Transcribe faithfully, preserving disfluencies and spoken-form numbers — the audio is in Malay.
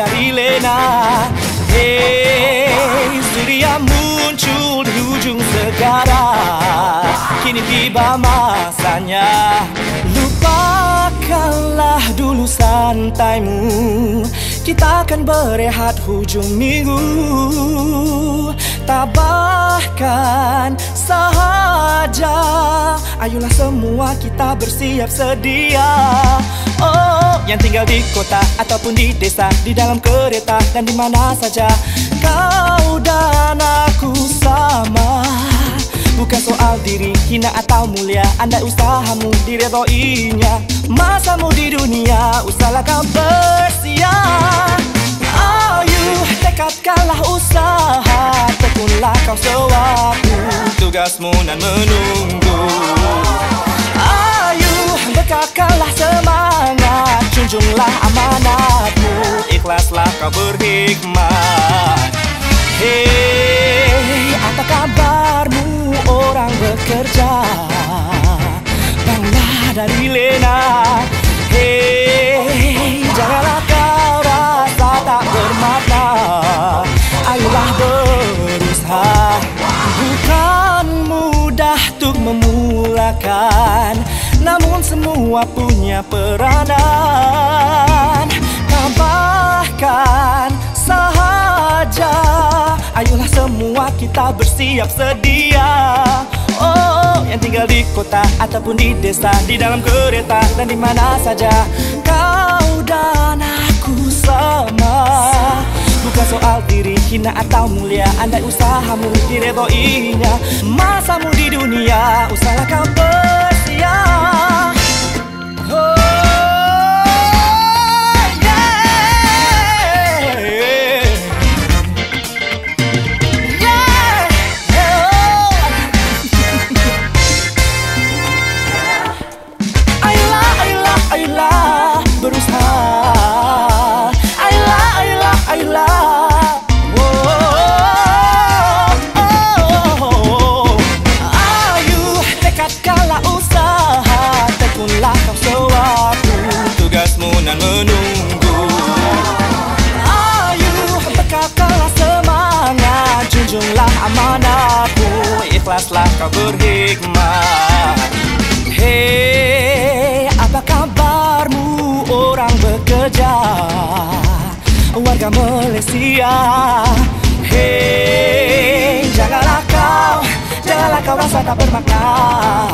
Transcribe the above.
dari lena. Hey, surya muncul di ujung segara. Kini tiba masanya. Lupakanlah dulu santaimu, kita akan berehat hujung minggu. Tabahkan sahaja, ayolah semua kita bersiap sedia. Oh, yang tinggal di kota ataupun di desa, di dalam kereta dan di mana saja, kau dan aku sama. Bukan soal diri hina atau mulia, andai usahamu diredhoinya. Masamu di dunia, usahalah kau bersiap. Ayo tekadkanlah usaha, tekunlah kau sewaktu tugasmu nan menunggu. Ayo bekalkanlah semangat, junjunglah amanatmu, ikhlaslah kau berhikmat. Hei, apa kabarmu orang bekerja? Banglah dari lena. Hei, janganlah kau rasa tak bermakna. Ayolah berusaha. Bukan mudah untuk memulakan, namun semua punya peranan. Tambahkan sahaja, ayolah semua kita bersiap sedia. Oh, yang tinggal di kota ataupun di desa, di dalam kereta dan di mana saja, kau dan aku sama. Bukan soal diri hina atau mulia, andai usahamu diredhoinya. Masamu di dunia, usahalah kau bersiap. Oh, ayolah berusaha. Ayolah, ayolah, ayolah. Oh, oh, oh. Ayo tekadkanlah usaha, tekunlah kau sewaktu tugasmu nan menunggu. Ayo bekalkanlah semangat, junjunglah amanatmu, ikhlaslah kau berhikmat. Hei, apa kabarmu orang bekerja, warga Malaysia? Hei, janganlah kau, janganlah kau rasa tak bermakna.